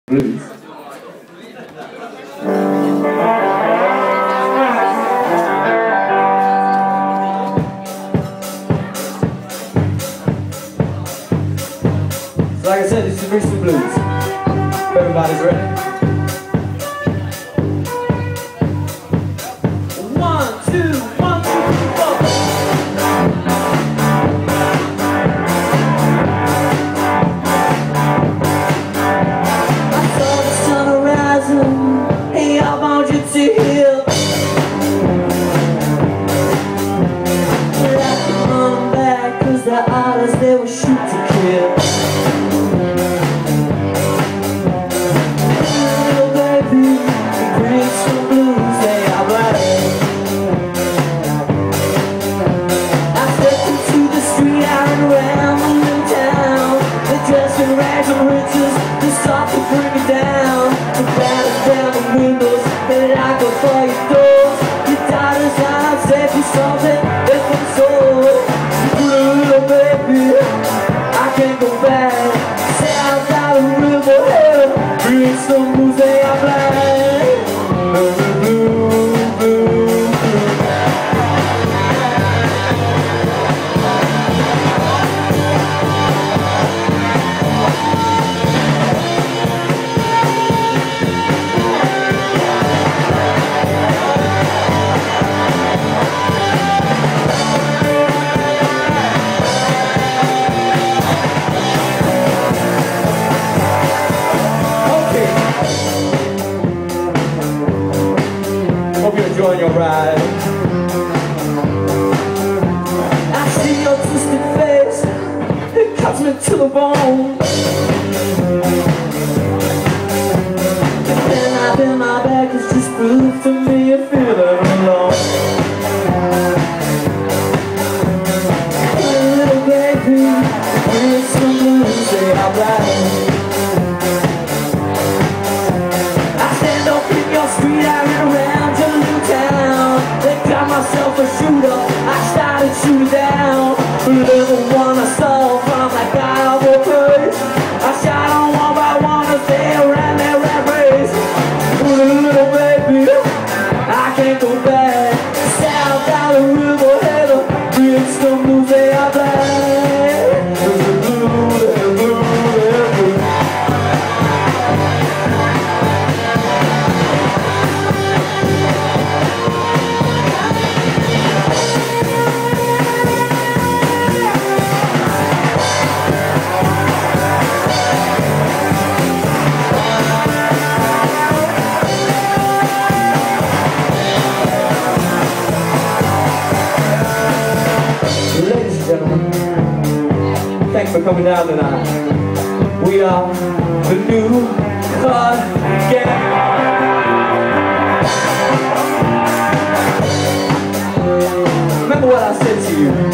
Blues. So like I said, this is Brixton Blues. If everybody's ready. 1, 2, 1, 2, 3, 4. Hey, I want you to heal. But I can run back, cause the artists, they will shoot to kill. Little baby, bring some blues, they are right. I stepped into the street, I ran around the little town. They're dressed in rags and riches, they start to bring me down. To batter down the windows, they lock up all your doors. Your daughter's out, said you something, if I'm sold. Little baby, I can't go back. South out of the river, hell, bring some blues, they are black. Blue, blue, blue. Hope you're enjoying your ride. I see your twisted face, it cuts me to the bone. And then I bend my back, it's just proof to me you're feeling alone. Little baby, bring some blues, they are black. I stand up in your street, I ran around your little town. They got myself a shooter, I started shooting down. Little one I stole from that guy on the place. I shot on one by one as they ran their rat race. Little baby, I can't go back. South out the river, head Brixton blues, they are black. Blue, blue, blue, blue. Thanks for coming down tonight. We are the Thenewcutgang. Remember what I said to you.